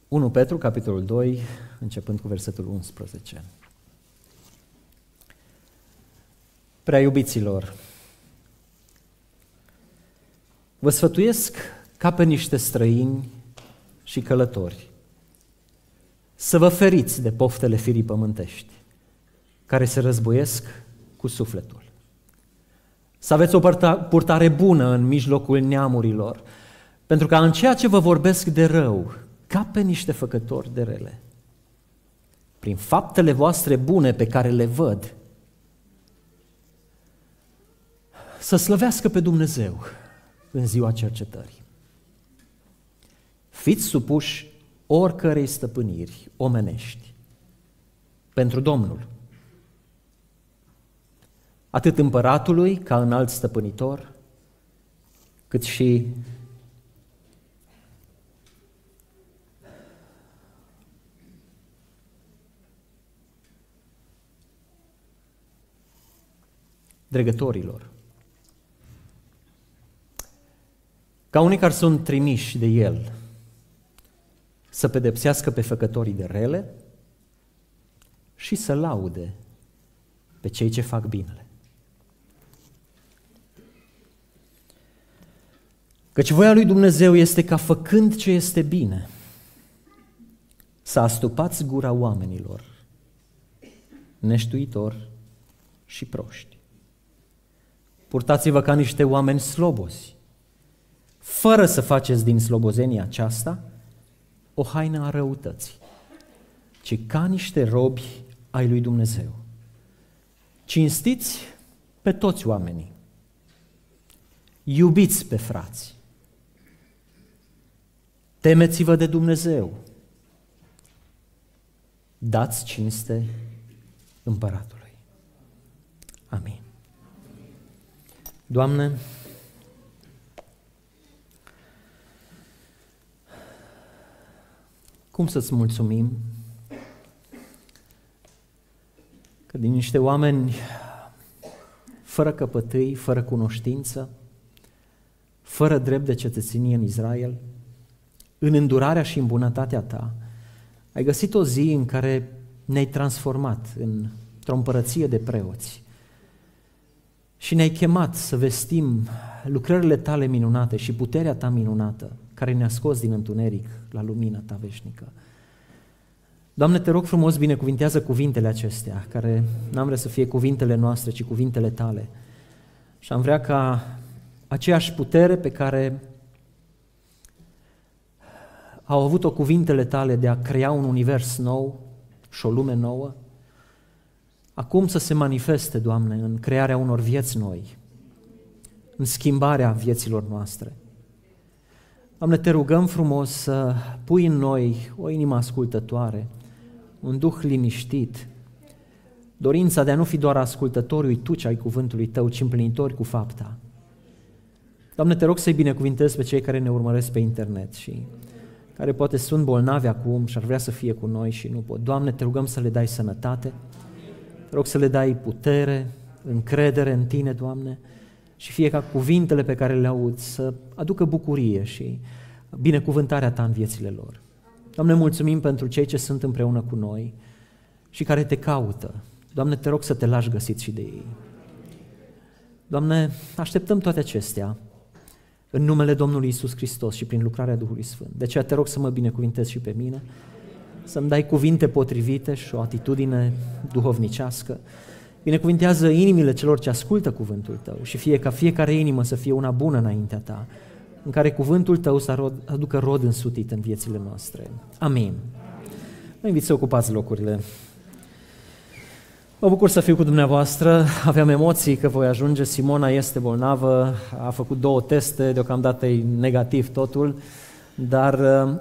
1 Petru, capitolul 2, începând cu versetul 11. Prea iubiților, vă sfătuiesc ca pe niște străini și călători să vă feriți de poftele firii pământești, care se războiesc cu sufletul. Să aveți o purtare bună în mijlocul neamurilor, pentru că în ceea ce vă vorbesc de rău, ca pe niște făcători de rele, prin faptele voastre bune pe care le văd, să slăvească pe Dumnezeu în ziua cercetării. Fiți supuși oricărei stăpâniri omenești pentru Domnul, atât împăratului ca înalt stăpânitor, cât și dregătorilor, ca unii care sunt trimiși de El să pedepsească pe făcătorii de rele și să laude pe cei ce fac binele. Căci voia lui Dumnezeu este ca, făcând ce este bine, să astupați gura oamenilor neștuitori și proști. Purtați-vă ca niște oameni slobozi, fără să faceți din slobozenia aceasta o haină a răutății, ci ca niște robi ai lui Dumnezeu. Cinstiți pe toți oamenii, iubiți pe frați, temeți-vă de Dumnezeu, dați cinste împăratului. Amin. Doamne, cum să-ți mulțumim că din niște oameni fără căpătâi, fără cunoștință, fără drept de cetățenie în Israel, în îndurarea și în bunătatea Ta, ai găsit o zi în care ne-ai transformat într-o împărăție de preoți și ne-ai chemat să vestim lucrările Tale minunate și puterea Ta minunată, care ne-a scos din întuneric la lumina Ta veșnică. Doamne, Te rog frumos, binecuvintează cuvintele acestea, care n-am vrea să fie cuvintele noastre, ci cuvintele Tale. Și am vrea ca aceeași putere pe care au avut-o cuvintele Tale de a crea un univers nou și o lume nouă, acum să se manifeste, Doamne, în crearea unor vieți noi, în schimbarea vieților noastre. Doamne, Te rugăm frumos să pui în noi o inimă ascultătoare, un duh liniștit, dorința de a nu fi doar ascultători uituci ai cuvântului Tău, ci împlinitori cu fapta. Doamne, Te rog să-i binecuvintezi pe cei care ne urmăresc pe internet și care poate sunt bolnavi acum și ar vrea să fie cu noi și nu pot. Doamne, Te rugăm să le dai sănătate, Te rog să le dai putere, încredere în Tine, Doamne, și fie ca cuvintele pe care le aud să aducă bucurie și binecuvântarea Ta în viețile lor. Doamne, mulțumim pentru cei ce sunt împreună cu noi și care Te caută. Doamne, Te rog să Te lași găsit și de ei. Doamne, așteptăm toate acestea în numele Domnului Iisus Hristos și prin lucrarea Duhului Sfânt. De aceea Te rog să mă binecuvintezi și pe mine, să-mi dai cuvinte potrivite și o atitudine duhovnicească. Binecuvintează inimile celor ce ascultă cuvântul Tău și fie ca fiecare inimă să fie una bună înaintea Ta, în care cuvântul Tău să aducă rod însutit în viețile noastre. Amin. Vă invit să ocupați locurile. Mă bucur să fiu cu dumneavoastră, aveam emoții că voi ajunge, Simona este bolnavă, a făcut 2 teste, deocamdată e negativ totul, dar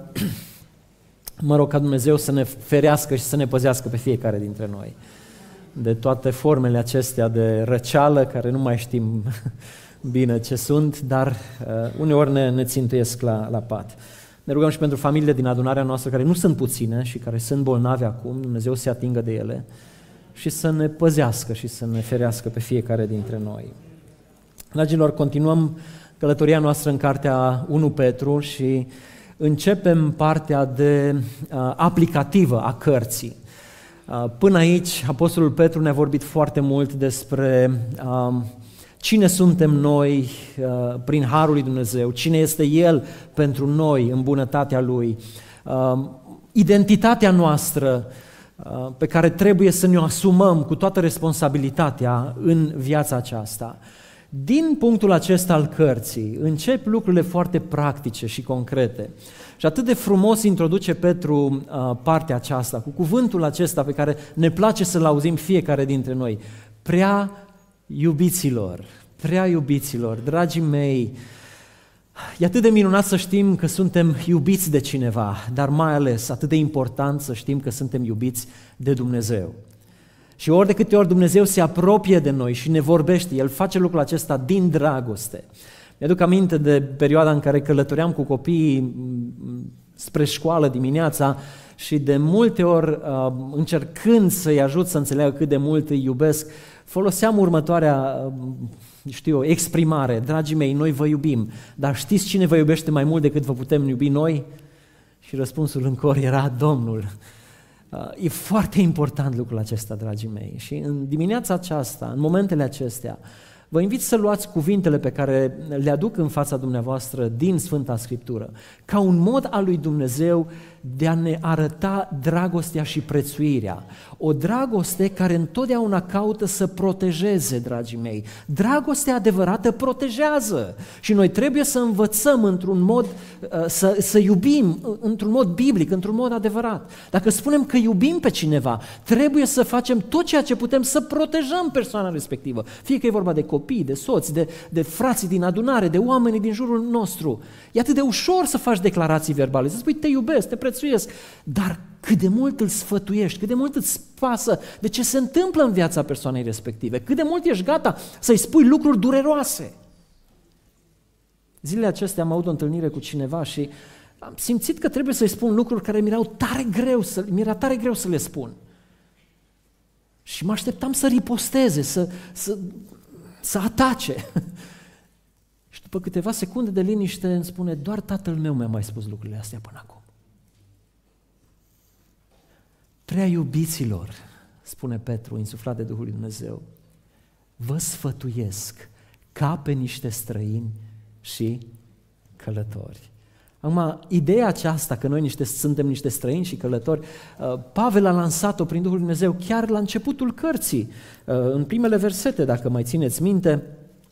mă rog ca Dumnezeu să ne ferească și să ne păzească pe fiecare dintre noi de toate formele acestea de răceală, care nu mai știm bine ce sunt, dar uneori ne țintuiesc la pat. Ne rugăm și pentru familiile din adunarea noastră, care nu sunt puține și care sunt bolnave acum, Dumnezeu să se atingă de ele și să ne păzească și să ne ferească pe fiecare dintre noi. Dragilor, continuăm călătoria noastră în cartea 1 Petru și începem partea de aplicativă a cărții. Până aici, Apostolul Petru ne-a vorbit foarte mult despre cine suntem noi prin Harul lui Dumnezeu, cine este El pentru noi în bunătatea Lui, identitatea noastră pe care trebuie să ne o asumăm cu toată responsabilitatea în viața aceasta. Din punctul acesta al cărții încep lucrurile foarte practice și concrete. Și atât de frumos introduce Petru partea aceasta, cu cuvântul acesta pe care ne place să-l auzim fiecare dintre noi. Prea iubiților, dragii mei, e atât de minunat să știm că suntem iubiți de cineva, dar mai ales atât de important să știm că suntem iubiți de Dumnezeu. Și ori de câte ori Dumnezeu se apropie de noi și ne vorbește, El face lucrul acesta din dragoste. Mi-aduc aminte de perioada în care călătoream cu copiii spre școală dimineața și de multe ori, încercând să-i ajut să înțeleagă cât de mult îi iubesc, foloseam următoarea, exprimare: dragii mei, noi vă iubim, dar știți cine vă iubește mai mult decât vă putem iubi noi? Și răspunsul în cor era Domnul. E foarte important lucrul acesta, dragii mei, și în dimineața aceasta, în momentele acestea, vă invit să luați cuvintele pe care le aduc în fața dumneavoastră din Sfânta Scriptură, ca un mod al lui Dumnezeu de a ne arăta dragostea și prețuirea. O dragoste care întotdeauna caută să protejeze, dragii mei. Dragostea adevărată protejează și noi trebuie să învățăm într-un mod, să iubim într-un mod biblic, într-un mod adevărat. Dacă spunem că iubim pe cineva, trebuie să facem tot ceea ce putem să protejăm persoana respectivă. Fie că e vorba de copii, de soți, de frații din adunare, de oamenii din jurul nostru. E atât de ușor să faci declarații verbale, să spui te iubesc, te prețuiesc, dar cât de mult îl sfătuiești, cât de mult îți pasă de ce se întâmplă în viața persoanei respective, cât de mult ești gata să-i spui lucruri dureroase. Zilele acestea am avut o întâlnire cu cineva și am simțit că trebuie să-i spun lucruri care mi-era tare greu să le spun. Și mă așteptam să riposteze, să atace. Și după câteva secunde de liniște îmi spune: doar tatăl meu mi-a mai spus lucrurile astea până acum. Prea iubiților, spune Petru, insuflat de Duhul lui Dumnezeu, vă sfătuiesc ca pe niște străini și călători. Acum, ideea aceasta că noi suntem niște străini și călători, Pavel a lansat-o prin Duhul lui Dumnezeu chiar la începutul cărții, în primele versete, dacă mai țineți minte.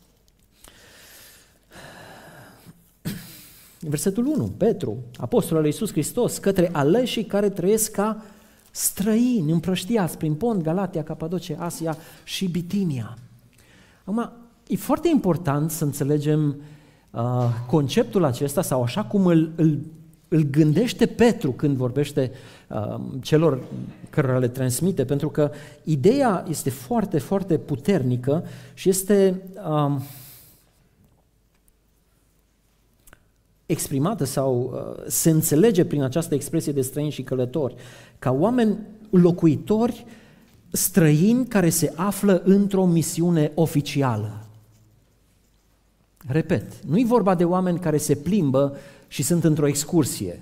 Versetul 1, Petru, apostolul lui Iisus Hristos, către aleșii care trăiesc ca străini, împrăștiați prin Pont, Galatia, Capadocie, Asia și Bitinia. Acum, e foarte important să înțelegem conceptul acesta, sau așa cum îl gândește Petru când vorbește celor cărora le transmite, pentru că ideea este foarte, foarte puternică și este exprimată sau se înțelege prin această expresie de străini și călători, ca oameni locuitori străini care se află într-o misiune oficială. Repet, nu e vorba de oameni care se plimbă și sunt într-o excursie,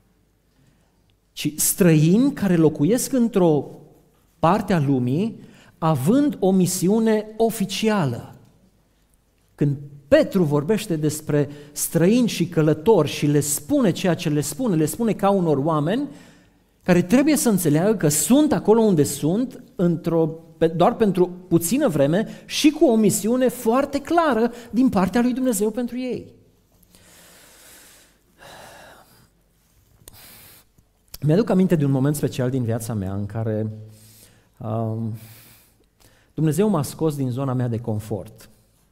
ci străini care locuiesc într-o parte a lumii având o misiune oficială. Când Petru vorbește despre străini și călători și le spune ceea ce le spune ca unor oameni care trebuie să înțeleagă că sunt acolo unde sunt doar pentru puțină vreme și cu o misiune foarte clară din partea lui Dumnezeu pentru ei. Mi-aduc aminte de un moment special din viața mea în care Dumnezeu m-a scos din zona mea de confort.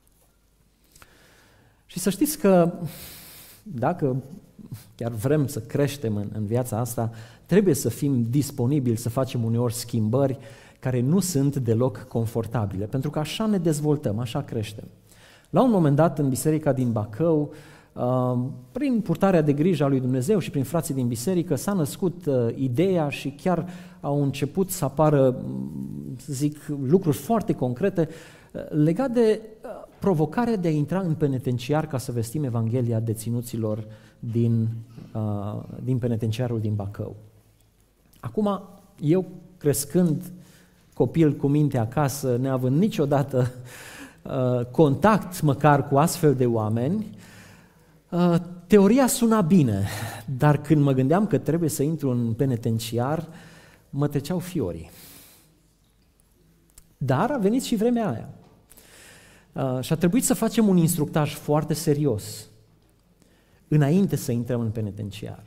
Și să știți că dacă chiar vrem să creștem în viața asta, trebuie să fim disponibili să facem uneori schimbări care nu sunt deloc confortabile, pentru că așa ne dezvoltăm, așa creștem. La un moment dat, în biserica din Bacău, prin purtarea de grijă a lui Dumnezeu și prin frații din biserică, s-a născut ideea și chiar au început să apară, să zic, lucruri foarte concrete legate de provocarea de a intra în penitenciar ca să vestim Evanghelia deținuților din din penitenciarul din Bacău. Acum, eu crescând copil cu minte acasă, neavând niciodată contact măcar cu astfel de oameni, teoria suna bine, dar când mă gândeam că trebuie să intru în penitenciar, mă treceau fiorii. Dar a venit și vremea aia. Și a trebuit să facem un instructaj foarte serios înainte să intrăm în penitenciar.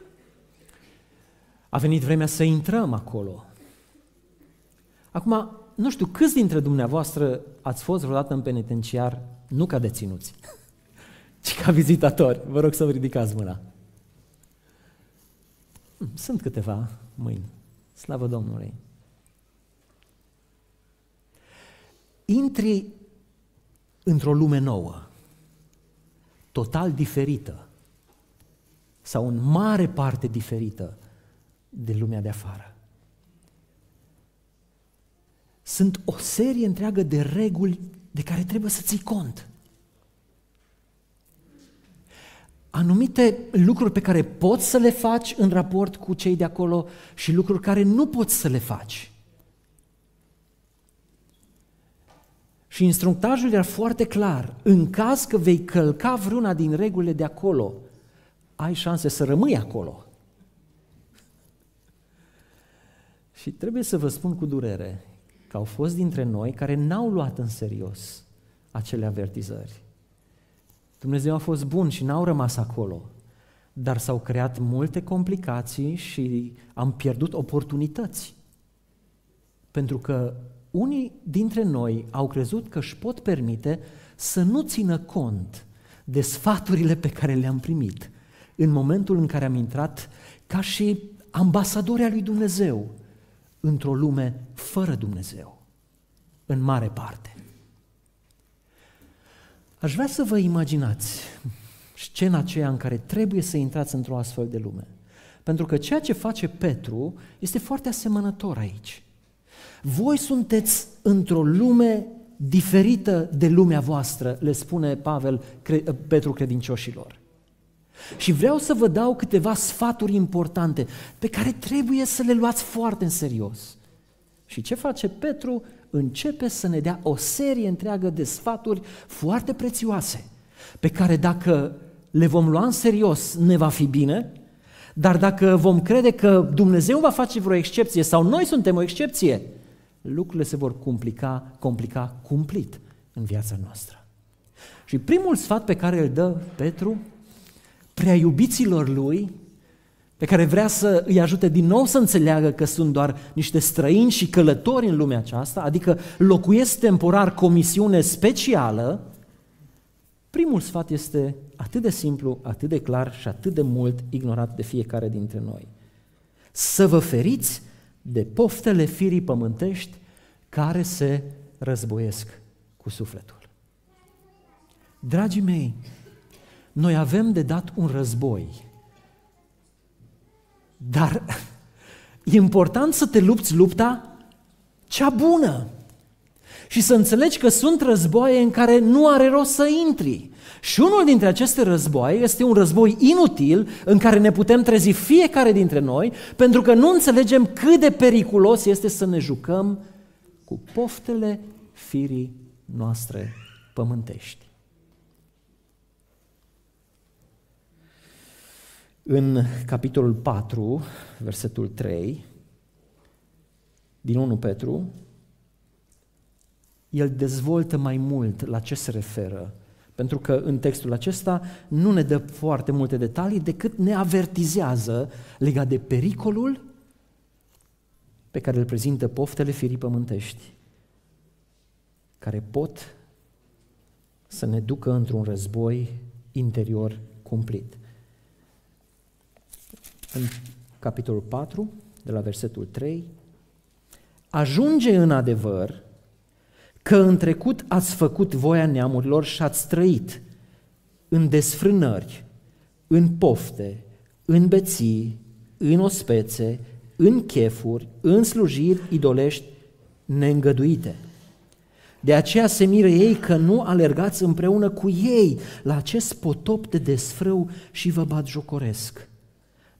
A venit vremea să intrăm acolo. Acum, nu știu, câți dintre dumneavoastră ați fost vreodată în penitenciar nu ca deținuți, ci ca vizitatori? Vă rog să vă ridicați mâna. Sunt câteva mâini. Slavă Domnului! Intri într-o lume nouă, total diferită, sau în mare parte diferită de lumea de afară. Sunt o serie întreagă de reguli de care trebuie să ții cont. Anumite lucruri pe care poți să le faci în raport cu cei de acolo și lucruri care nu poți să le faci. Și instructajul era foarte clar. În caz că vei călca vreuna din regulile de acolo, ai șanse să rămâi acolo. Și trebuie să vă spun cu durere că au fost dintre noi care n-au luat în serios acele avertizări. Dumnezeu a fost bun și n-au rămas acolo, dar s-au creat multe complicații și am pierdut oportunități. Pentru că unii dintre noi au crezut că își pot permite să nu țină cont de sfaturile pe care le-am primit în momentul în care am intrat ca și ambasadori al lui Dumnezeu într-o lume fără Dumnezeu, în mare parte. Aș vrea să vă imaginați scena aceea în care trebuie să intrați într-o astfel de lume. Pentru că ceea ce face Petru este foarte asemănător aici. Voi sunteți într-o lume diferită de lumea voastră, le spune Petru credincioșilor. Și vreau să vă dau câteva sfaturi importante pe care trebuie să le luați foarte în serios. Și ce face Petru? Începe să ne dea o serie întreagă de sfaturi foarte prețioase, pe care dacă le vom lua în serios ne va fi bine, dar dacă vom crede că Dumnezeu va face vreo excepție sau noi suntem o excepție, lucrurile se vor complica cumplit în viața noastră. Și primul sfat pe care îl dă Petru prea iubiților lui, pe care vrea să îi ajute din nou să înțeleagă că sunt doar niște străini și călători în lumea aceasta, adică locuiesc temporar cu o misiune specială, primul sfat este atât de simplu, atât de clar și atât de mult ignorat de fiecare dintre noi. Să vă feriți de poftele firii pământești care se războiesc cu sufletul. Dragii mei, noi avem de dat un război, dar e important să te lupți lupta cea bună și să înțelegi că sunt războaie în care nu are rost să intri. Și unul dintre aceste războaie este un război inutil în care ne putem trezi fiecare dintre noi pentru că nu înțelegem cât de periculos este să ne jucăm cu poftele firii noastre pământești. În capitolul 4, versetul 3, din 1 Petru, el dezvoltă mai mult la ce se referă, pentru că în textul acesta nu ne dă foarte multe detalii, decât ne avertizează legat de pericolul pe care îl prezintă poftele firii pământești, care pot să ne ducă într-un război interior cumplit. În capitolul 4, de la versetul 3, ajunge în adevăr că în trecut ați făcut voia neamurilor și ați trăit în desfrânări, în pofte, în beții, în ospețe, în chefuri, în slujiri idolești neîngăduite. De aceea se miră ei că nu alergați împreună cu ei la acest potop de desfrâu și vă batjocoresc.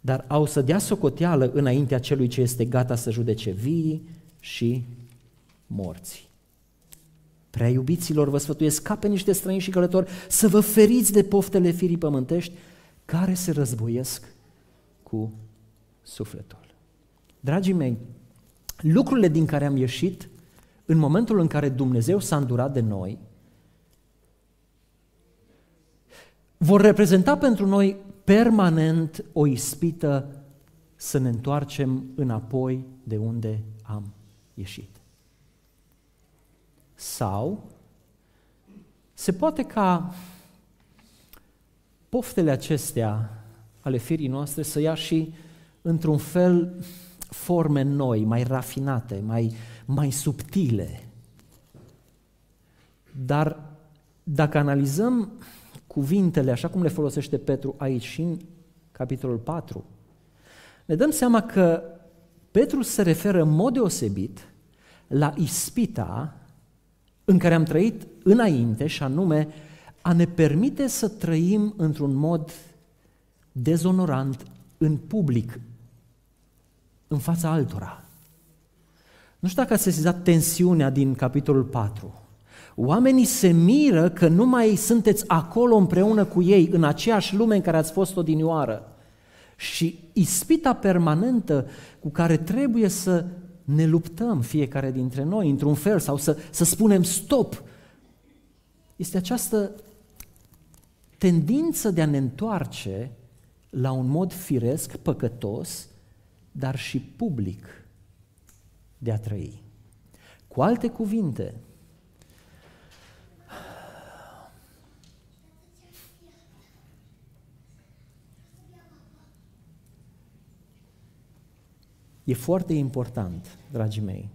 dar au să dea socoteală înaintea celui ce este gata să judece vii și morții. Prea iubiților, vă sfătuiesc ca pe niște străini și călători să vă feriți de poftele firii pământești care se războiesc cu sufletul. Dragii mei, lucrurile din care am ieșit în momentul în care Dumnezeu s-a îndurat de noi vor reprezenta pentru noi permanent o ispită să ne întoarcem înapoi de unde am ieșit. Sau se poate ca poftele acestea ale firii noastre să ia și într-un fel forme noi, mai rafinate, mai subtile. Dar dacă analizăm cuvintele așa cum le folosește Petru aici și în capitolul 4, ne dăm seama că Petru se referă în mod deosebit la ispita în care am trăit înainte, și anume a ne permite să trăim într-un mod dezonorant în public, în fața altora. Nu știu dacă ați sesizat tensiunea din capitolul 4. Oamenii se miră că nu mai sunteți acolo împreună cu ei, în aceeași lume în care ați fost odinioară. Și ispita permanentă cu care trebuie să ne luptăm fiecare dintre noi, într-un fel, sau să spunem stop, este această tendință de a ne întoarce la un mod firesc, păcătos, dar și public de a trăi. Cu alte cuvinte, e foarte important, dragii mei,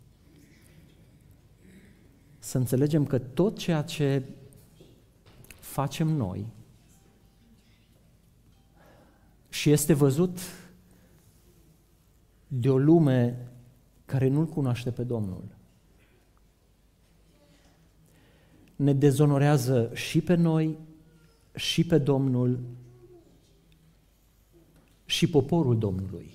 să înțelegem că tot ceea ce facem noi și este văzut de o lume care nu-L cunoaște pe Domnul, ne dezonorează și pe noi, și pe Domnul, și poporul Domnului.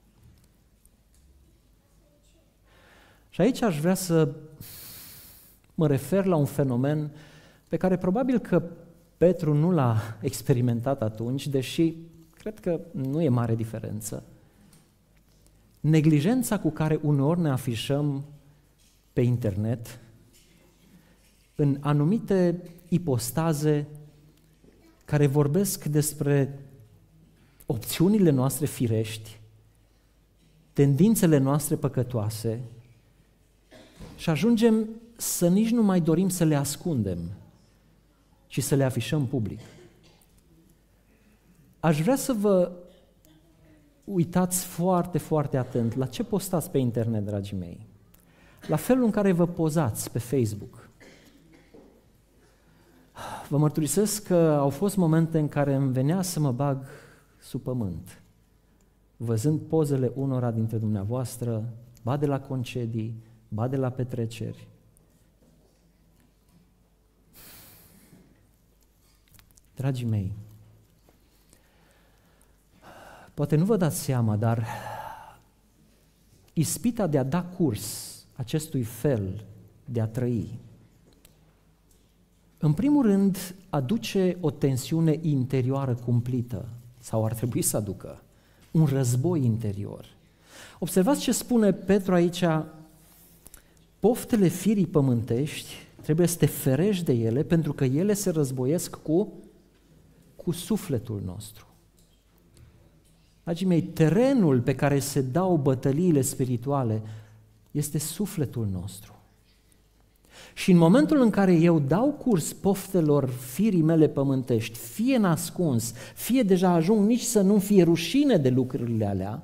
Și aici aș vrea să mă refer la un fenomen pe care probabil că Petru nu l-a experimentat atunci, deși cred că nu e mare diferență. Neglijența cu care uneori ne afișăm pe internet în anumite ipostaze care vorbesc despre opțiunile noastre firești, tendințele noastre păcătoase, și ajungem să nici nu mai dorim să le ascundem, ci să le afișăm public. Aș vrea să vă uitați foarte, foarte atent la ce postați pe internet, dragii mei, la felul în care vă pozați pe Facebook. Vă mărturisesc că au fost momente în care îmi venea să mă bag sub pământ, văzând pozele unora dintre dumneavoastră, ba de la concedii, ba de la petreceri. Dragii mei, poate nu vă dați seama, dar ispita de a da curs acestui fel de a trăi, în primul rând, aduce o tensiune interioară cumplită, sau ar trebui să aducă, un război interior. Observați ce spune Petru aici: poftele firii pământești trebuie să te ferești de ele, pentru că ele se războiesc cu sufletul nostru. Dragii mei, terenul pe care se dau bătăliile spirituale este sufletul nostru. Și în momentul în care eu dau curs poftelor firii mele pământești, fie nascuns, fie deja ajung nici să nu fie rușine de lucrurile alea,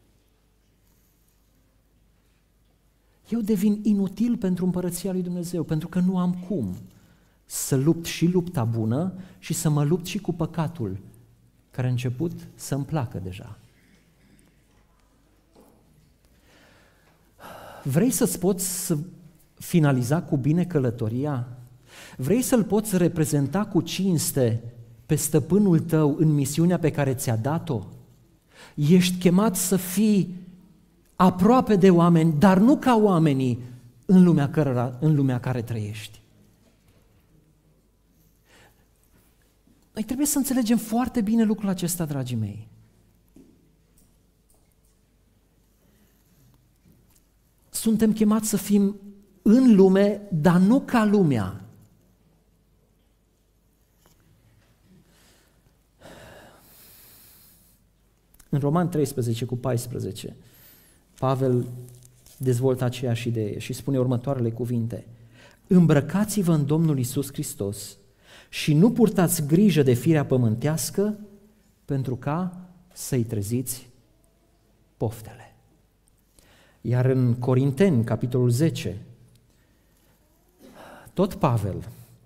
eu devin inutil pentru împărăția lui Dumnezeu, pentru că nu am cum să lupt și lupta bună și să mă lupt și cu păcatul care a început să-mi placă deja. Vrei să-ți poți finaliza cu bine călătoria? Vrei să-L poți reprezenta cu cinste pe stăpânul tău în misiunea pe care ți-a dat-o? Ești chemat să fii aproape de oameni, dar nu ca oamenii în lumea care trăiești. Noi trebuie să înțelegem foarte bine lucrul acesta, dragii mei. Suntem chemați să fim în lume, dar nu ca lumea. În Roman 13:14, Pavel dezvoltă aceeași idee și spune următoarele cuvinte: îmbrăcați-vă în Domnul Iisus Hristos și nu purtați grijă de firea pământească pentru ca să-i treziți poftele. Iar în Corinteni, capitolul 10, tot Pavel,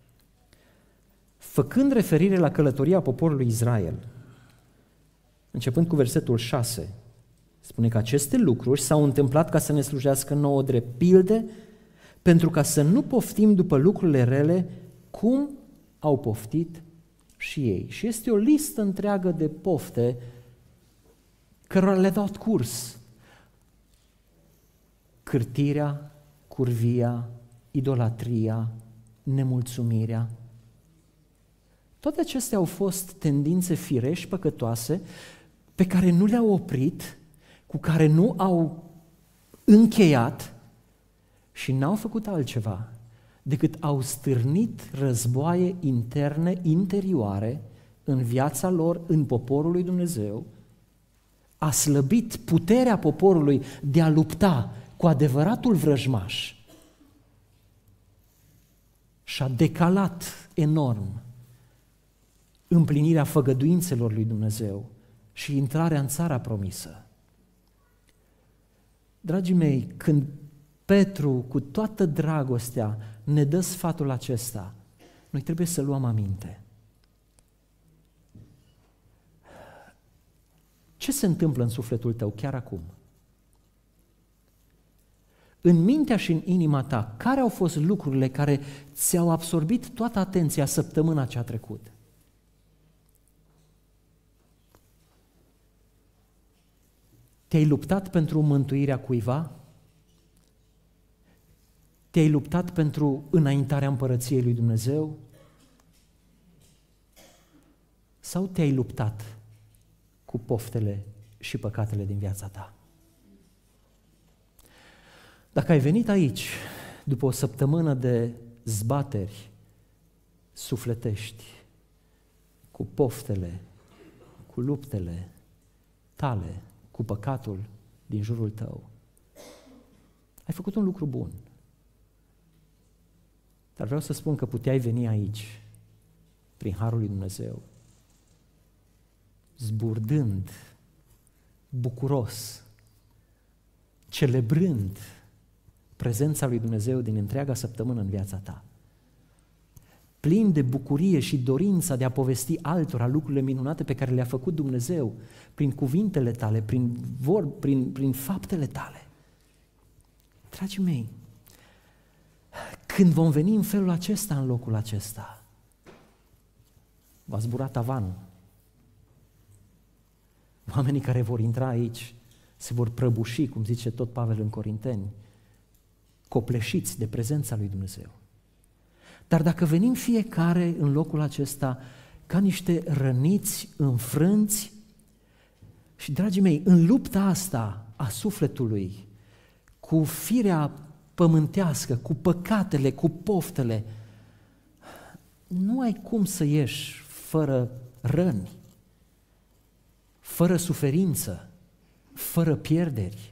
făcând referire la călătoria poporului Israel, începând cu versetul 6, spune că aceste lucruri s-au întâmplat ca să ne slujească nouă drept pilde, pentru ca să nu poftim după lucrurile rele, cum au poftit și ei. Și este o listă întreagă de pofte cărora le-a dat curs. Cârtirea, curvia, idolatria, nemulțumirea. Toate acestea au fost tendințe firești păcătoase pe care nu le-au oprit, cu care nu au încheiat și n-au făcut altceva decât au stârnit războaie interne, interioare, în viața lor, în poporul lui Dumnezeu, a slăbit puterea poporului de a lupta cu adevăratul vrăjmaș și a decalat enorm împlinirea făgăduințelor lui Dumnezeu și intrarea în țara promisă. Dragii mei, când Petru, cu toată dragostea, ne dă sfatul acesta, noi trebuie să luăm aminte. Ce se întâmplă în sufletul tău chiar acum? În mintea și în inima ta, care au fost lucrurile care ți-au absorbit toată atenția săptămâna ce a trecut? Te-ai luptat pentru mântuirea cuiva? Te-ai luptat pentru înaintarea împărăției lui Dumnezeu? Sau te-ai luptat cu poftele și păcatele din viața ta? Dacă ai venit aici după o săptămână de zbateri sufletești, cu poftele, cu luptele tale, cu păcatul din jurul tău, ai făcut un lucru bun. Dar vreau să spun că puteai veni aici, prin harul lui Dumnezeu, zburdând, bucuros, celebrând prezența lui Dumnezeu din întreaga săptămână în viața ta, plin de bucurie și dorința de a povesti altora lucrurile minunate pe care le-a făcut Dumnezeu prin cuvintele tale, prin faptele tale. Dragii mei, când vom veni în felul acesta, în locul acesta, va zbura tavanul. Oamenii care vor intra aici se vor prăbuși, cum zice tot Pavel în Corinteni, copleșiți de prezența lui Dumnezeu. Dar dacă venim fiecare în locul acesta ca niște răniți, înfrânți, și, dragii mei, în lupta asta a sufletului, cu firea pământească, cu păcatele, cu poftele, nu ai cum să ieși fără răni, fără suferință, fără pierderi.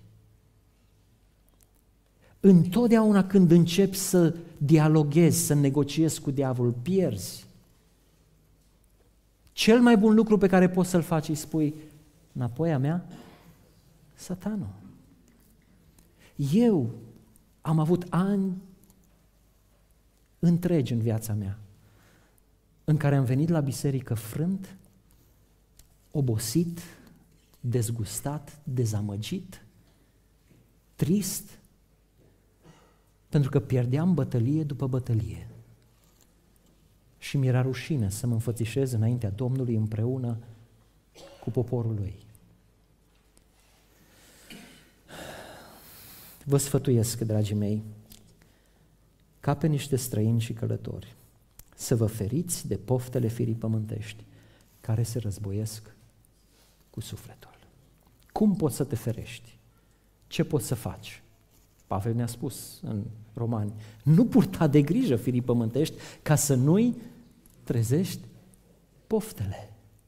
Întotdeauna când începi să dialoghezi, să negociezi cu diavolul, pierzi. Cel mai bun lucru pe care poți să-l faci, îi spui: înapoi a mea, Satanul. Eu am avut ani întregi în viața mea în care am venit la biserică frânt, obosit, dezgustat, dezamăgit, trist, pentru că pierdeam bătălie după bătălie. Și mi-era rușine să mă înfățișez înaintea Domnului împreună cu poporul lui. vă sfătuiesc, dragii mei, ca pe niște străini și călători, să vă feriți de poftele firii pământești care se războiesc cu sufletul. Cum poți să te ferești? Ce poți să faci? Pavel ne-a spus în Romani, nu purta de grijă firii pământești ca să nu-i trezești poftele.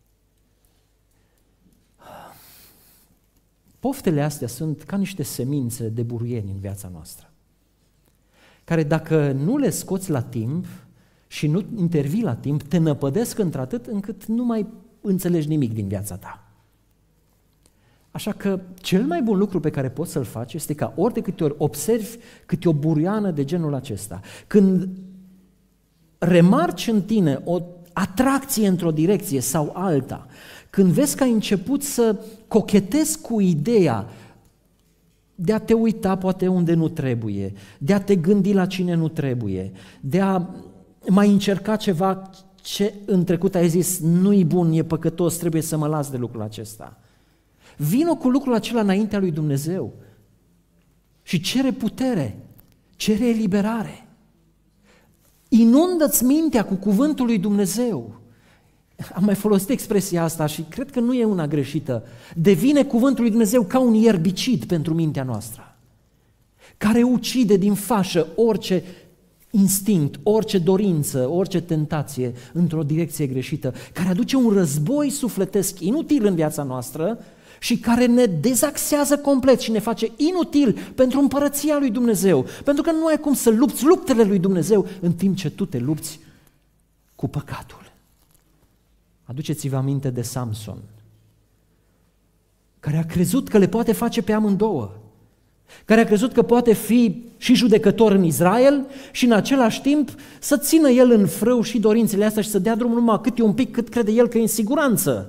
Poftele astea sunt ca niște semințe de buruieni în viața noastră, care dacă nu le scoți la timp și nu intervii la timp, te năpădesc într-atât încât nu mai înțelegi nimic din viața ta. Așa că cel mai bun lucru pe care poți să-l faci este ca ori de câte ori observi câte o buruiană de genul acesta, când remarci în tine o atracție într-o direcție sau alta, când vezi că ai început să cochetezi cu ideea de a te uita poate unde nu trebuie, de a te gândi la cine nu trebuie, de a mai încerca ceva ce în trecut ai zis nu-i bun, e păcătos, trebuie să mă las de lucrul acesta. Vino cu lucrul acela înaintea lui Dumnezeu și cere putere, cere eliberare. Inundă-ți mintea cu cuvântul lui Dumnezeu. Am mai folosit expresia asta și cred că nu e una greșită. Devine cuvântul lui Dumnezeu ca un ierbicid pentru mintea noastră, care ucide din fașă orice instinct, orice dorință, orice tentație într-o direcție greșită, care aduce un război sufletesc inutil în viața noastră și care ne dezaxează complet și ne face inutil pentru împărăția lui Dumnezeu. Pentru că nu ai cum să lupți luptele lui Dumnezeu în timp ce tu te lupți cu păcatul. Aduceți-vă aminte de Samson, care a crezut că le poate face pe amândouă, care a crezut că poate fi și judecător în Israel și în același timp să țină el în frâu și dorințele astea și să dea drumul numai cât e un pic, cât crede el că e în siguranță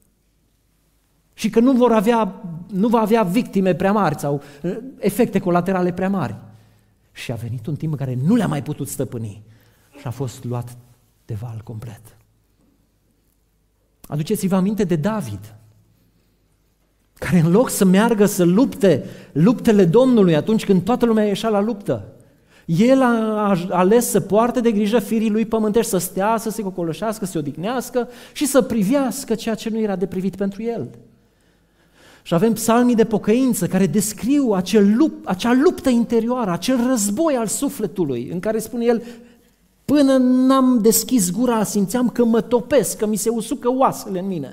și că nu va avea victime prea mari sau efecte colaterale prea mari. Și a venit un timp în care nu le-a mai putut stăpâni și a fost luat de val complet. Aduceți-vă aminte de David, care în loc să meargă să lupte luptele Domnului atunci când toată lumea ieșea la luptă, el a ales să poarte de grijă firii lui pământești, să stea, să se cocoloșească, să se odihnească și să privească ceea ce nu era de privit pentru el. Și avem psalmii de pocăință care descriu acea luptă interioară, acel război al sufletului, în care spune el, până n-am deschis gura, simțeam că mă topesc, că mi se usucă oasele în mine.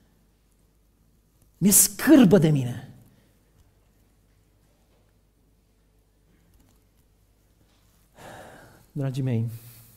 Mi-e scârbă de mine. Dragii mei,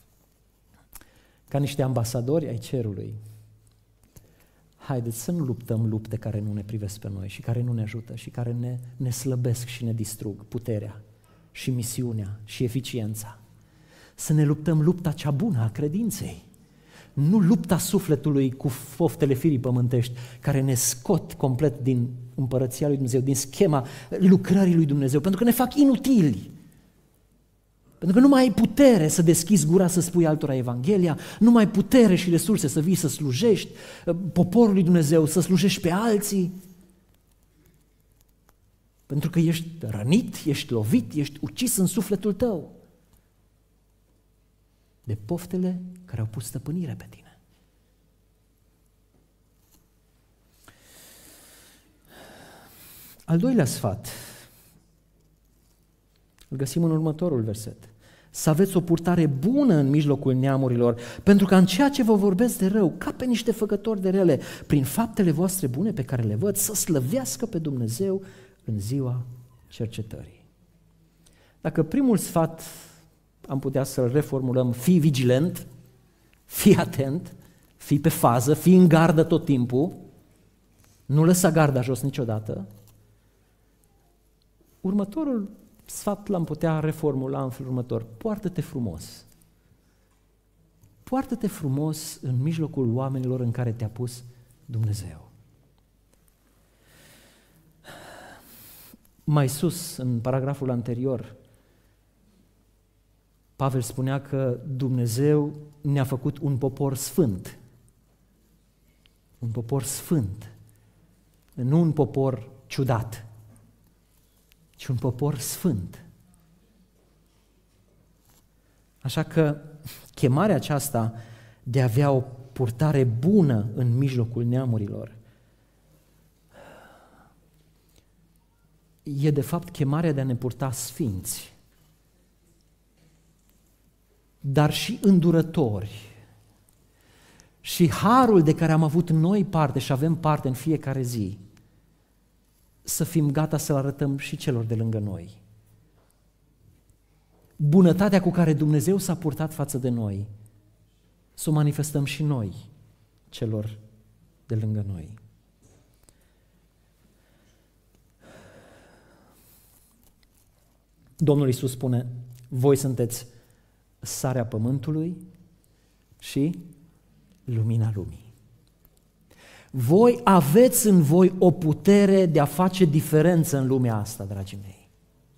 ca niște ambasadori ai cerului, haideți să nu luptăm lupte care nu ne privesc pe noi și care nu ne ajută și care ne slăbesc și ne distrug puterea și misiunea și eficiența. Să ne luptăm lupta cea bună a credinței, nu lupta sufletului cu foftele firii pământești care ne scot complet din împărăția lui Dumnezeu, din schema lucrării lui Dumnezeu, pentru că ne fac inutili. Pentru că nu mai ai putere să deschizi gura să spui altora Evanghelia, nu mai ai putere și resurse să vii să slujești poporul lui Dumnezeu, să slujești pe alții. Pentru că ești rănit, ești lovit, ești ucis în sufletul tău de poftele care au pus stăpânire pe tine. Al doilea sfat îl găsim în următorul verset. Să aveți o purtare bună în mijlocul neamurilor, pentru că în ceea ce vă vorbesc de rău, ca pe niște făcători de rele, prin faptele voastre bune pe care le văd, să slăvească pe Dumnezeu în ziua cercetării. Dacă primul sfat am putea să-l reformulăm, fii vigilent, fii atent, fii pe fază, fii în gardă tot timpul, nu lăsa garda jos niciodată. Următorul sfat l-am putea reformula în felul următor. Poartă-te frumos. Poartă-te frumos în mijlocul oamenilor în care te-a pus Dumnezeu. Mai sus, în paragraful anterior, Pavel spunea că Dumnezeu ne-a făcut un popor sfânt. Un popor sfânt, nu un popor ciudat. ci un popor sfânt. Așa că chemarea aceasta de a avea o purtare bună în mijlocul neamurilor e de fapt chemarea de a ne purta sfinți, dar și îndurători. Și harul de care am avut noi parte și avem parte în fiecare zi, să fim gata să-l arătăm și celor de lângă noi. Bunătatea cu care Dumnezeu s-a purtat față de noi, să o manifestăm și noi celor de lângă noi. Domnul Iisus spune, voi sunteți sarea pământului și lumina lumii. Voi aveți în voi o putere de a face diferență în lumea asta, dragii mei.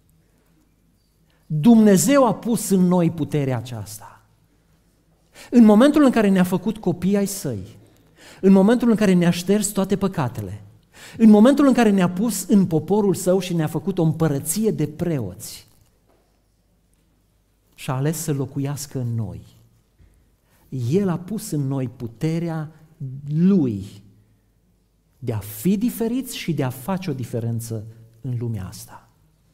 Dumnezeu a pus în noi puterea aceasta. În momentul în care ne-a făcut copii ai săi, în momentul în care ne-a șters toate păcatele, în momentul în care ne-a pus în poporul său și ne-a făcut o împărăție de preoți și a ales să locuiască în noi, El a pus în noi puterea Lui de a fi diferiți și de a face o diferență în lumea asta.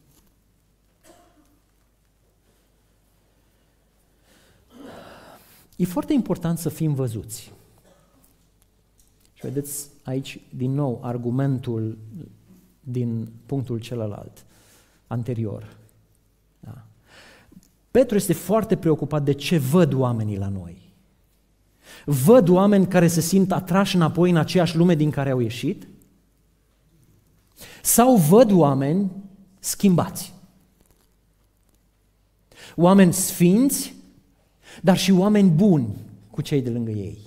E foarte important să fim văzuți. Și vedeți aici din nou argumentul din punctul celălalt, anterior. Da. Petru este foarte preocupat de ce văd oamenii la noi. Văd oameni care se simt atrași înapoi în aceeași lume din care au ieșit? Sau văd oameni schimbați? Oameni sfinți, dar și oameni buni cu cei de lângă ei.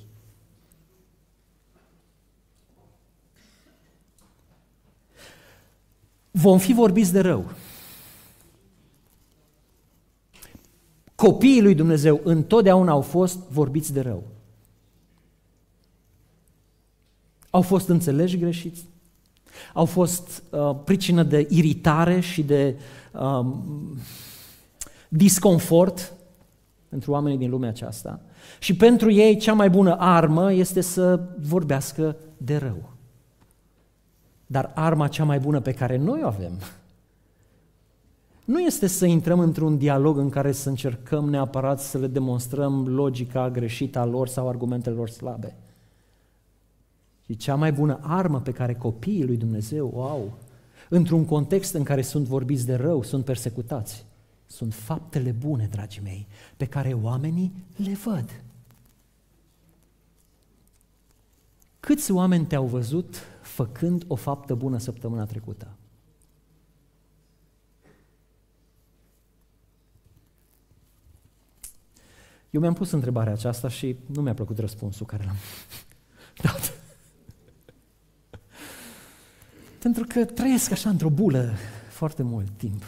Vom fi vorbiți de rău. Copiii lui Dumnezeu întotdeauna au fost vorbiți de rău. Au fost înțeleși greșiți, au fost pricină de iritare și de disconfort pentru oamenii din lumea aceasta. Și pentru ei cea mai bună armă este să vorbească de rău. Dar arma cea mai bună pe care noi o avem nu este să intrăm într-un dialog în care să încercăm neapărat să le demonstrăm logica greșită a lor sau argumentele lor slabe. Și cea mai bună armă pe care copiii lui Dumnezeu o au, într-un context în care sunt vorbiți de rău, sunt persecutați, sunt faptele bune, dragii mei, pe care oamenii le văd. Câți oameni te-au văzut făcând o faptă bună săptămâna trecută? Eu mi-am pus întrebarea aceasta și nu mi-a plăcut răspunsul care l-am dat. Pentru că trăiesc așa într-o bulă foarte mult timp.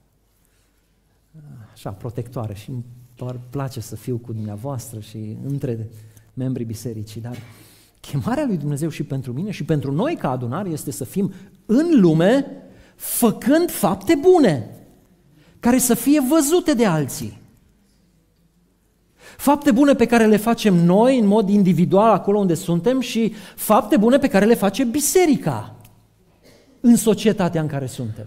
Așa, protectoare și îmi place să fiu cu dumneavoastră și între membrii bisericii, dar chemarea lui Dumnezeu și pentru mine și pentru noi ca adunare este să fim în lume făcând fapte bune, care să fie văzute de alții. Fapte bune pe care le facem noi în mod individual acolo unde suntem și fapte bune pe care le face biserica în societatea în care suntem.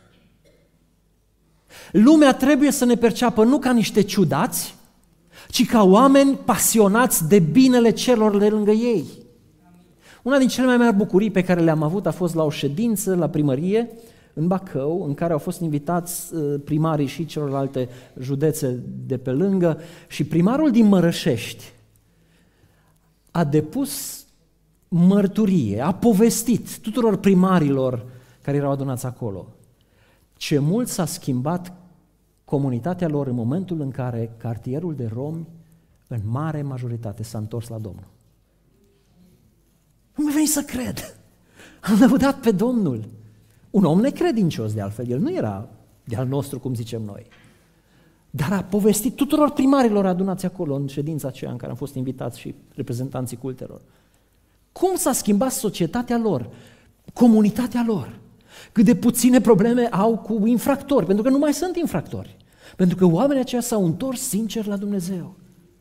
Lumea trebuie să ne perceapă nu ca niște ciudați, ci ca oameni pasionați de binele celor de lângă ei. Una din cele mai mari bucurii pe care le-am avut a fost la o ședință la primărie în Bacău, în care au fost invitați primarii și celorlalte județe de pe lângă și primarul din Mărășești a depus mărturie, a povestit tuturor primarilor care erau adunați acolo ce mult s-a schimbat comunitatea lor în momentul în care cartierul de romi în mare majoritate s-a întors la Domnul. Nu mi-a venit să cred. Am lăudat pe Domnul. Un om necredincios de altfel, el nu era de al nostru, cum zicem noi. Dar a povestit tuturor primarilor adunați acolo în ședința aceea în care am fost invitați și reprezentanții cultelor. Cum s-a schimbat societatea lor, comunitatea lor, Cât de puține probleme au cu infractori, pentru că nu mai sunt infractori. Pentru că oamenii aceia s-au întors sincer la Dumnezeu.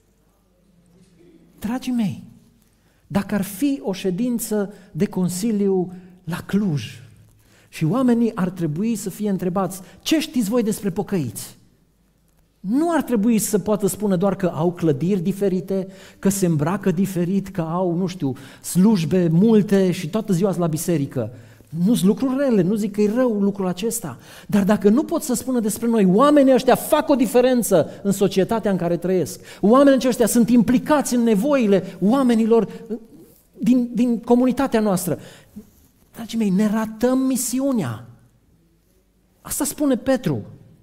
Dragii mei, dacă ar fi o ședință de consiliu la Cluj și oamenii ar trebui să fie întrebați, ce știți voi despre pocăiți? Nu ar trebui să poată spune doar că au clădiri diferite, că se îmbracă diferit, că au, nu știu, slujbe multe și toată ziua la biserică. Nu sunt lucruri rele, nu zic că e rău lucrul acesta, dar dacă nu pot să spună despre noi, oamenii ăștia fac o diferență în societatea în care trăiesc, oamenii ăștia sunt implicați în nevoile oamenilor din comunitatea noastră, dragii mei, ne ratăm misiunea. Asta spune Petru.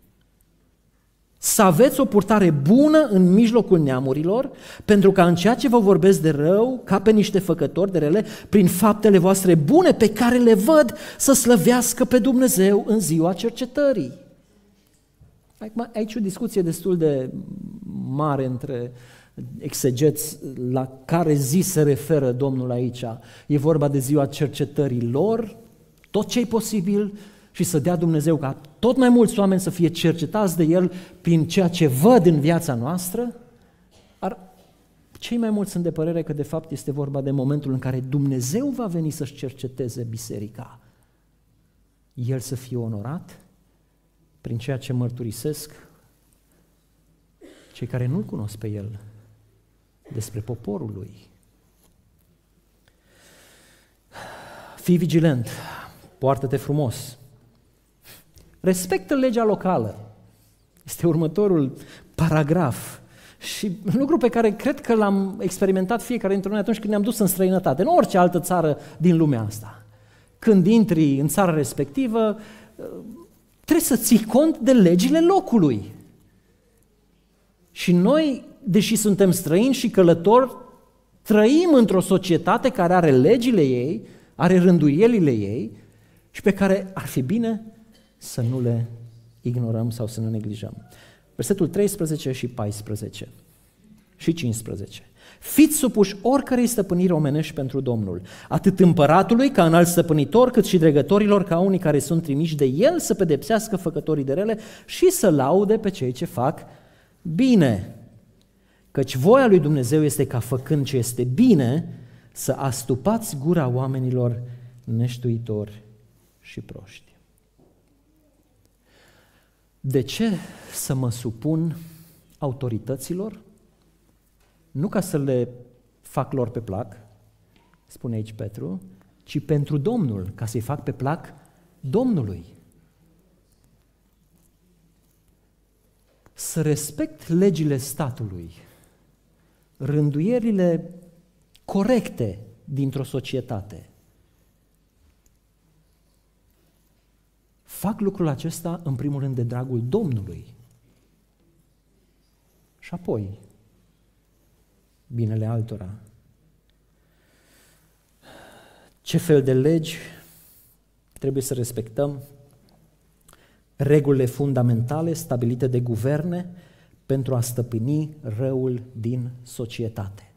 Să aveți o purtare bună în mijlocul neamurilor, pentru că în ceea ce vă vorbesc de rău, ca pe niște făcători de rele, prin faptele voastre bune pe care le văd, să slăvească pe Dumnezeu în ziua cercetării. Aici o discuție destul de mare între exegeți la care zi se referă Domnul aici. E vorba de ziua cercetării lor, tot ce e posibil, și să dea Dumnezeu ca tot mai mulți oameni să fie cercetați de El prin ceea ce văd în viața noastră, cei mai mulți sunt de părere că de fapt este vorba de momentul în care Dumnezeu va veni să-și cerceteze biserica. El să fie onorat prin ceea ce mărturisesc cei care nu-L cunosc pe El despre poporul Lui. Fii vigilent, poartă-te frumos, respectă legea locală. Este următorul paragraf și lucru pe care cred că l-am experimentat fiecare dintre noi atunci când ne-am dus în străinătate, în orice altă țară din lumea asta. Când intri în țara respectivă, trebuie să ții cont de legile locului. Și noi, deși suntem străini și călători, trăim într-o societate care are legile ei, are rânduielile ei și pe care ar fi bine să nu le ignorăm sau să nu neglijăm. Versetul 13 și 14 și 15. Fiți supuși oricărei stăpâniri omenești pentru Domnul, atât împăratului ca înalt stăpânitor, cât și dregătorilor ca unii care sunt trimiși de El să pedepsească făcătorii de rele și să laude pe cei ce fac bine. Căci voia lui Dumnezeu este ca făcând ce este bine să astupați gura oamenilor neștuitori și proști. De ce să mă supun autorităților? Nu ca să le fac lor pe plac, spune aici Petru, ci pentru Domnul, ca să-i fac pe plac Domnului. Să respect legile statului, rânduielile corecte dintr-o societate. Fac lucrul acesta în primul rând de dragul Domnului și apoi binele altora. Ce fel de legi trebuie să respectăm? Regulile fundamentale stabilite de guverne pentru a stăpâni răul din societate.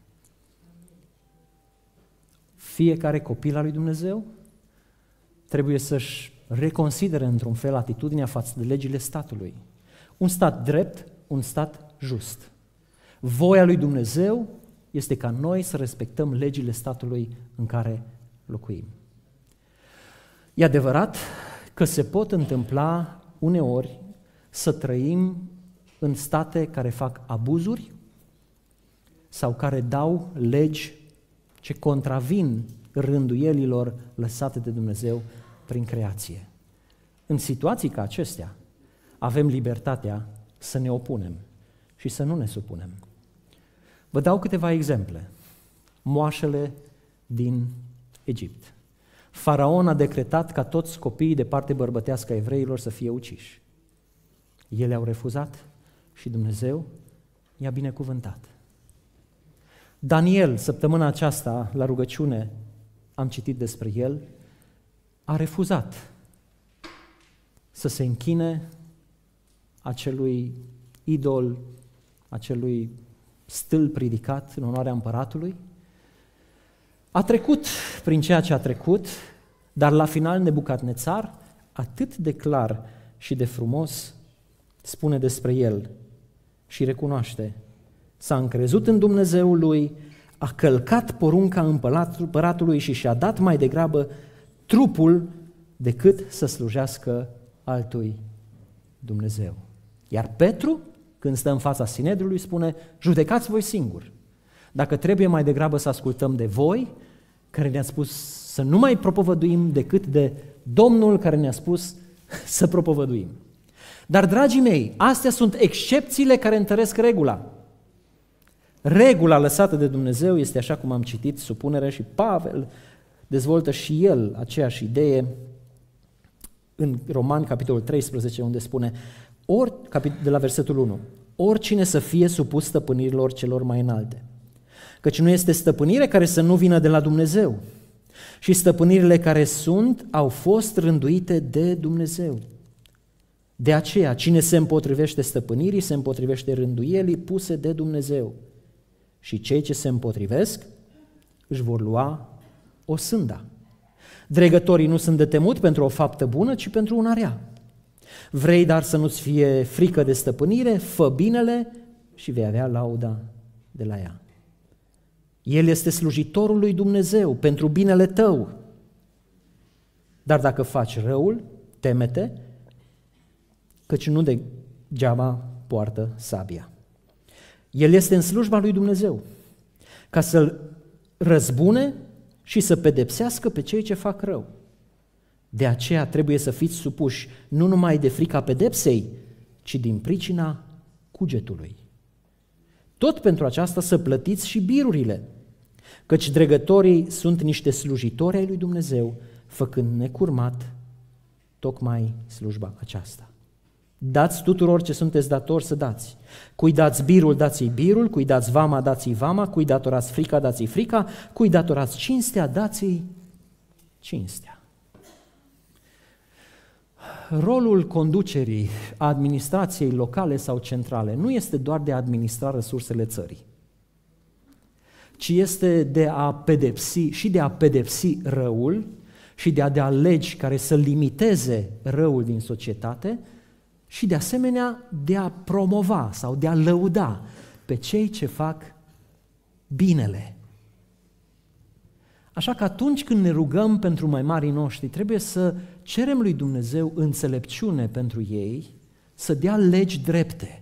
Fiecare copil al lui Dumnezeu trebuie să-și reconsidere într-un fel atitudinea față de legile statului. Un stat drept, un stat just. Voia lui Dumnezeu este ca noi să respectăm legile statului în care locuim. E adevărat că se pot întâmpla uneori să trăim în state care fac abuzuri sau care dau legi ce contravin rânduielilor lăsate de Dumnezeu prin creație. În situații ca acestea avem libertatea să ne opunem și să nu ne supunem. Vă dau câteva exemple. Moașele din Egipt. Faraon a decretat ca toți copiii de parte bărbătească a evreilor să fie uciși. Ele au refuzat și Dumnezeu i-a binecuvântat. Daniel, săptămâna aceasta, la rugăciune, am citit despre el, a refuzat să se închine acelui idol, acelui stâlp ridicat în onoarea împăratului. A trecut prin ceea ce a trecut, dar la final Nebucadnețar atât de clar și de frumos spune despre el și recunoaște: s-a încrezut în Dumnezeul lui, a călcat porunca împăratului și și-a dat mai degrabă trupul decât să slujească altui Dumnezeu. Iar Petru, când stă în fața Sinedriului, spune: judecați voi singuri. Dacă trebuie mai degrabă să ascultăm de voi, care ne-a spus să nu mai propovăduim, decât de Domnul care ne-a spus să propovăduim. Dar, dragii mei, astea sunt excepțiile care întăresc regula. Regula lăsată de Dumnezeu este, așa cum am citit, supunerea, și Pavel dezvoltă și el aceeași idee în Romani, capitolul 13, unde spune, de la versetul 1, oricine să fie supus stăpânirilor celor mai înalte, căci nu este stăpânire care să nu vină de la Dumnezeu, și stăpânirile care sunt au fost rânduite de Dumnezeu. De aceea, cine se împotrivește stăpânirii, se împotrivește rânduielii puse de Dumnezeu. Și cei ce se împotrivesc își vor lua o sânda. Dregătorii nu sunt de temut pentru o faptă bună, ci pentru una rea. Vrei dar să nu-ți fie frică de stăpânire, fă binele și vei avea lauda de la ea. El este slujitorul lui Dumnezeu pentru binele tău. Dar dacă faci răul, teme-te, căci nu degeaba poartă sabia. El este în slujba lui Dumnezeu, ca să-l răzbune și să pedepsească pe cei ce fac rău. De aceea trebuie să fiți supuși nu numai de frica pedepsei, ci din pricina cugetului. Tot pentru aceasta să plătiți și birurile, căci dregătorii sunt niște slujitori ai lui Dumnezeu, făcând necurmat tocmai slujba aceasta. Dați tuturor ce sunteți datori să dați. Cui dați birul, dați-i birul, cui dați vama, dați-i vama, cui datorați frica, dați-i frica, cui datorați cinstea, dați-i cinstea. Rolul conducerii, a administrației locale sau centrale nu este doar de a administra resursele țării, ci este de a pedepsi răul și de a dea legi care să limiteze răul din societate și de asemenea de a promova sau de a lăuda pe cei ce fac binele. Așa că atunci când ne rugăm pentru mai marii noștri, trebuie să cerem lui Dumnezeu înțelepciune pentru ei, să dea legi drepte,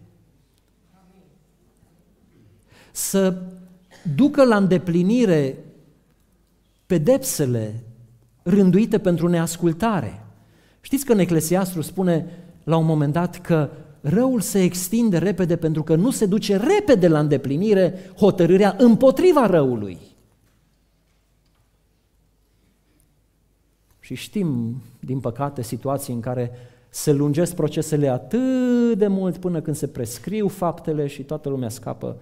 să ducă la îndeplinire pedepsele rânduite pentru neascultare. Știți că în Eclesiastru spune la un moment dat că răul se extinde repede pentru că nu se duce repede la îndeplinire hotărârea împotriva răului. Și știm, din păcate, situații în care se lungesc procesele atât de mult până când se prescriu faptele și toată lumea scapă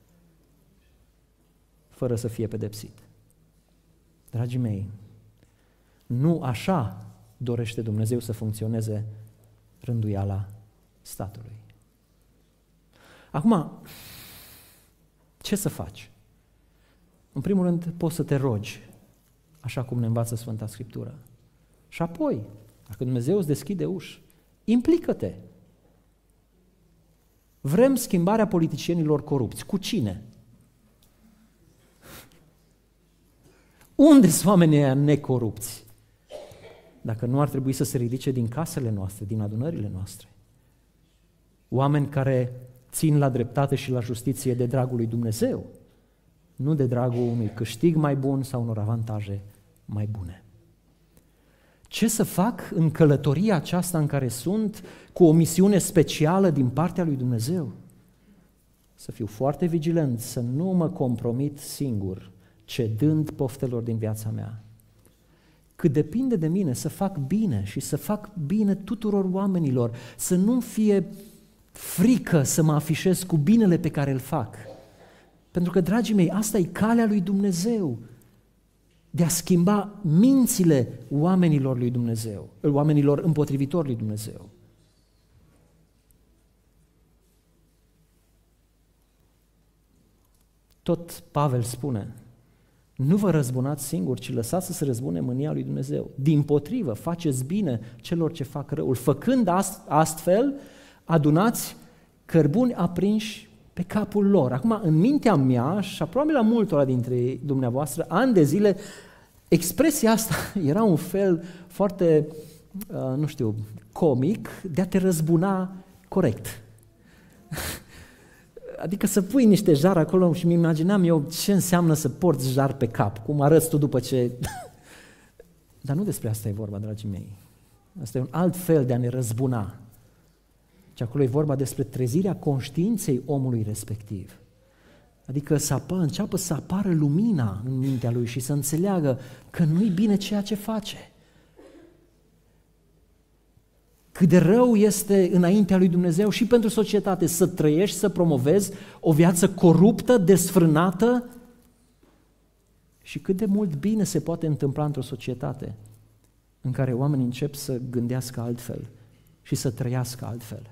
fără să fie pedepsit. Dragii mei, nu așa dorește Dumnezeu să funcționeze rânduiala statului. Acum, ce să faci? În primul rând, poți să te rogi, așa cum ne învață Sfânta Scriptură. Și apoi, dacă Dumnezeu îți deschide uși, implică-te. Vrem schimbarea politicienilor corupți. Cu cine? Unde sunt oamenii ăia necorupți? Dacă nu ar trebui să se ridice din casele noastre, din adunările noastre. Oameni care țin la dreptate și la justiție de dragul lui Dumnezeu, nu de dragul unui câștig mai bun sau unor avantaje mai bune. Ce să fac în călătoria aceasta în care sunt, cu o misiune specială din partea lui Dumnezeu? Să fiu foarte vigilent, să nu mă compromit singur, cedând poftelor din viața mea. Cât depinde de mine să fac bine și să fac bine tuturor oamenilor, să nu fie frică să mă afișez cu binele pe care îl fac. Pentru că, dragii mei, asta e calea lui Dumnezeu, de a schimba mințile oamenilor lui Dumnezeu, oamenilor împotrivitori lui Dumnezeu. Tot Pavel spune Nu vă răzbunați singuri, ci lăsați să se răzbune mânia lui Dumnezeu. Dimpotrivă, faceți bine celor ce fac răul. Făcând astfel, adunați cărbuni aprinși pe capul lor. Acum, în mintea mea, și probabil a multora dintre dumneavoastră, ani de zile, expresia asta era un fel foarte, comic de a te răzbuna corect. Adică să pui niște jar acolo și mi imaginam eu ce înseamnă să porți jar pe cap, cum arăți tu după ce... Dar nu despre asta e vorba, dragii mei. Asta e un alt fel de a ne răzbuna. Și acolo e vorba despre trezirea conștiinței omului respectiv. Adică înceapă să apară lumina în mintea lui și să înțeleagă că nu-i bine ceea ce face. Cât de rău este înaintea lui Dumnezeu și pentru societate să trăiești, să promovezi o viață coruptă, desfrânată, și cât de mult bine se poate întâmpla într-o societate în care oamenii încep să gândească altfel și să trăiască altfel.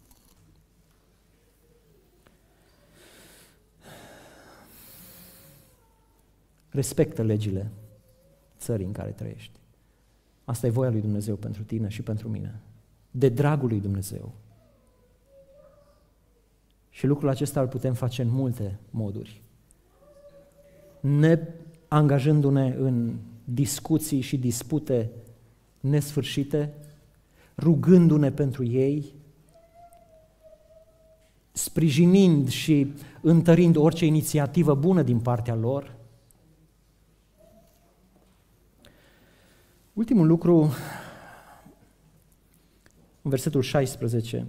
Respectă legile țării în care trăiești. Asta e voia lui Dumnezeu pentru tine și pentru mine. De dragul lui Dumnezeu. Și lucrul acesta îl putem face în multe moduri. Ne angajându-ne în discuții și dispute nesfârșite, rugându-ne pentru ei, sprijinind și întărind orice inițiativă bună din partea lor. Ultimul lucru, în versetul 16,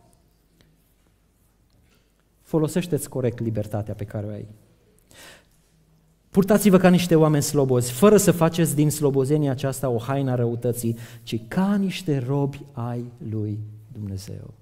folosește-ți corect libertatea pe care o ai. Purtați-vă ca niște oameni slobozi, fără să faceți din slobozenia aceasta o haină a răutății, ci ca niște robi ai lui Dumnezeu.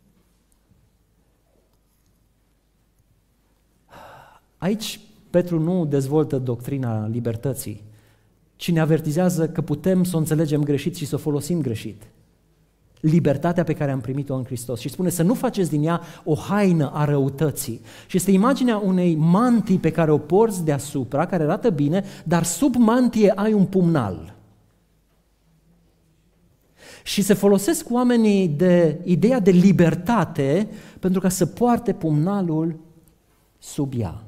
Aici Petru nu dezvoltă doctrina libertății, ci ne avertizează că putem să o înțelegem greșit și să o folosim greșit. Libertatea pe care am primit-o în Hristos. Și spune să nu faceți din ea o haină a răutății. Și este imaginea unei mantii pe care o porți deasupra, care arată bine, dar sub mantie ai un pumnal. Și se folosesc oamenii de ideea de libertate pentru ca să poarte pumnalul sub ea.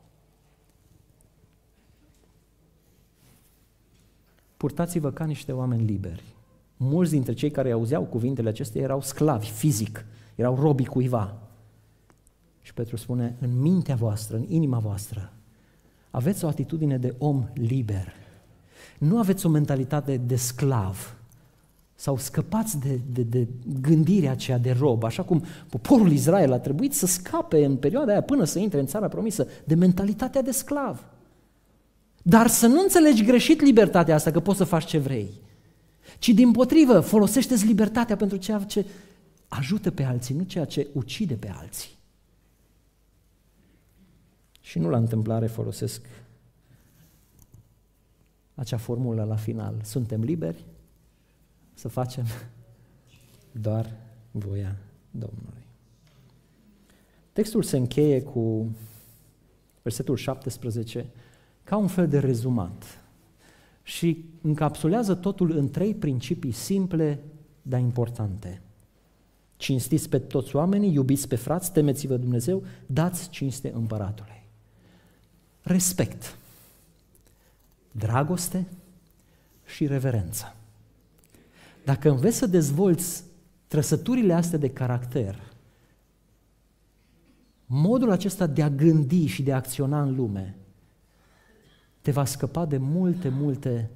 Purtați-vă ca niște oameni liberi. Mulți dintre cei care auzeau cuvintele acestea erau sclavi, fizic, erau robii cuiva. Și Petru spune, în mintea voastră, în inima voastră, aveți o atitudine de om liber. Nu aveți o mentalitate de sclav sau scăpați de gândirea aceea de rob, așa cum poporul Israel a trebuit să scape în perioada aia până să intre în țara promisă, de mentalitatea de sclav. Dar să nu înțelegi greșit libertatea asta, că poți să faci ce vrei, ci dimpotrivă, folosește-ți libertatea pentru ceea ce ajută pe alții, nu ceea ce ucide pe alții. Și nu la întâmplare folosesc acea formulă la final. Suntem liberi să facem doar voia Domnului. Textul se încheie cu versetul 17 ca un fel de rezumat și încapsulează totul în 3 principii simple, dar importante. Cinstiți pe toți oamenii, iubiți pe frați, temeți-vă Dumnezeu, dați cinste împăratului. Respect, dragoste și reverență. Dacă înveți să dezvolți trăsăturile astea de caracter, modul acesta de a gândi și de a acționa în lume, te va scăpa de multe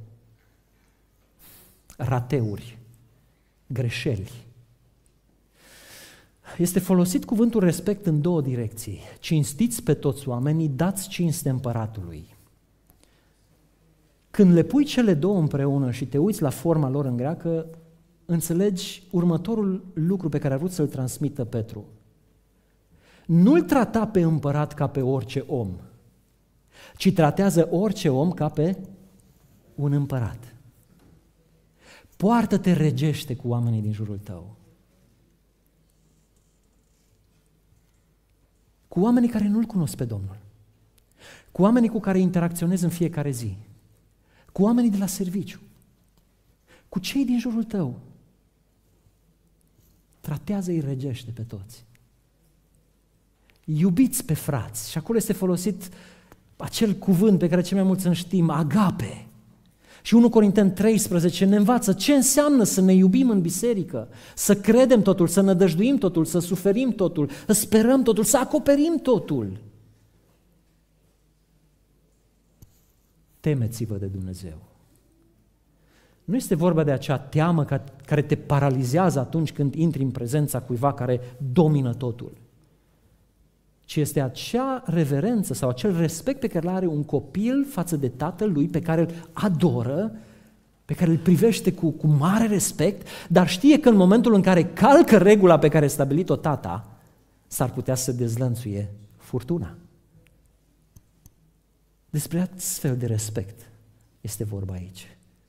rateuri, greșeli. Este folosit cuvântul respect în 2 direcții. Cinstiți pe toți oamenii, dați cinste împăratului. Când le pui cele 2 împreună și te uiți la forma lor în greacă, înțelegi următorul lucru pe care a vrut să-l transmită Petru. Nu-l trata pe împărat ca pe orice om, ci tratează orice om ca pe un împărat. Poartă-te regește cu oamenii din jurul tău. Cu oamenii care nu-L cunosc pe Domnul. cu oamenii cu care interacționezi în fiecare zi, cu oamenii de la serviciu, cu cei din jurul tău. Tratează-i regește pe toți. Iubiți pe frați. Și acolo este folosit acel cuvânt pe care cei mai mulți îl știm, agape. Și 1 Corinteni 13 ne învață ce înseamnă să ne iubim în biserică, să credem totul, să nădăjduim totul, să suferim totul, să sperăm totul, să acoperim totul. Temeți-vă de Dumnezeu. Nu este vorba de acea teamă care te paralizează atunci când intri în prezența cuiva care domină totul, ci este acea reverență sau acel respect pe care îl are un copil față de tatăl lui, pe care îl adoră, pe care îl privește cu mare respect, dar știe că în momentul în care calcă regula pe care a stabilit-o tata, s-ar putea să dezlănțuie furtuna. Despre astfel de respect este vorba aici.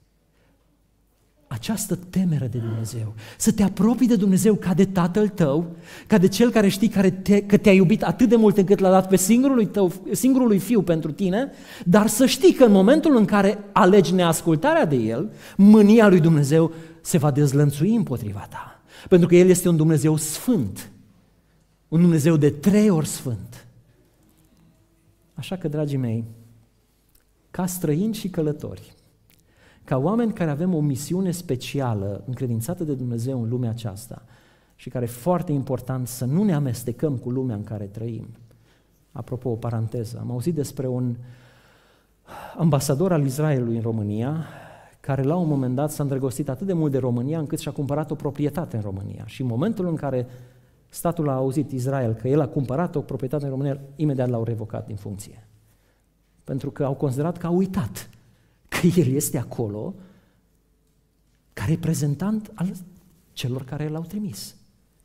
Această temere de Dumnezeu, să te apropii de Dumnezeu ca de Tatăl tău, ca de Cel care știi că te-a iubit atât de mult încât l-a dat pe singurului Fiu pentru tine, dar să știi că în momentul în care alegi neascultarea de El, mânia lui Dumnezeu se va dezlănțui împotriva ta, pentru că El este un Dumnezeu sfânt, un Dumnezeu de 3 ori sfânt. Așa că, dragii mei, ca străini și călători, ca oameni care avem o misiune specială încredințată de Dumnezeu în lumea aceasta și care e foarte important să nu ne amestecăm cu lumea în care trăim. Apropo, o paranteză, am auzit despre un ambasador al Israelului în România care la un moment dat s-a îndrăgostit atât de mult de România încât și-a cumpărat o proprietate în România și în momentul în care statul a auzit, Israel, că el a cumpărat o proprietate în România, imediat l-au revocat din funcție. Pentru că au considerat că a uitat că el este acolo ca reprezentant al celor care l-au trimis.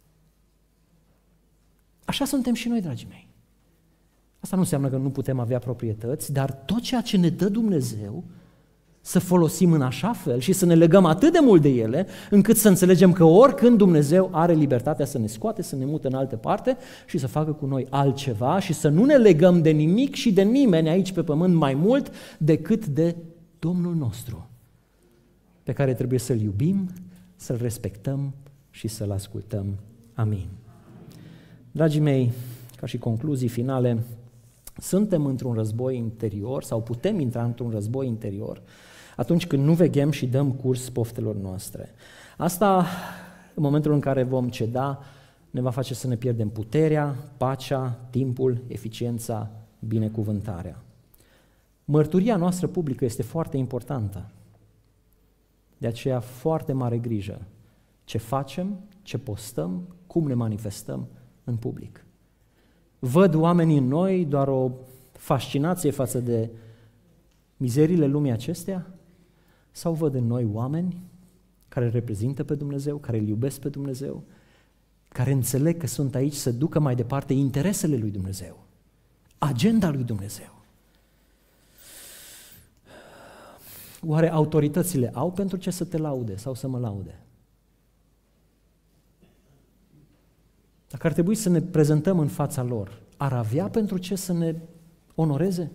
Așa suntem și noi, dragii mei. Asta nu înseamnă că nu putem avea proprietăți, dar tot ceea ce ne dă Dumnezeu să folosim în așa fel și să ne legăm atât de mult de ele, încât să înțelegem că oricând Dumnezeu are libertatea să ne scoate, să ne mute în altă parte și să facă cu noi altceva și să nu ne legăm de nimic și de nimeni aici pe pământ mai mult decât de Domnul nostru, pe care trebuie să-L iubim, să-L respectăm și să-L ascultăm. Amin. Dragii mei, ca și concluzii finale, suntem într-un război interior sau putem intra într-un război interior atunci când nu veghem și dăm curs poftelor noastre. Asta, în momentul în care vom ceda, ne va face să ne pierdem puterea, pacea, timpul, eficiența, binecuvântarea. Mărturia noastră publică este foarte importantă. De aceea, foarte mare grijă ce facem, ce postăm, cum ne manifestăm în public. Văd oamenii în noi doar o fascinație față de mizeriile lumii acestea? Sau văd în noi oameni care îl reprezintă pe Dumnezeu, care îl iubesc pe Dumnezeu, care înțeleg că sunt aici să ducă mai departe interesele lui Dumnezeu, agenda lui Dumnezeu? Oare autoritățile au pentru ce să te laude sau să mă laude? Dacă ar trebui să ne prezentăm în fața lor, ar avea pentru ce să ne onoreze?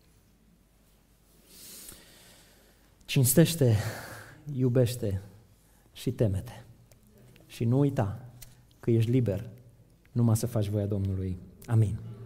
Cinstește, iubește și teme-te. Și nu uita că ești liber numai să faci voia Domnului. Amin.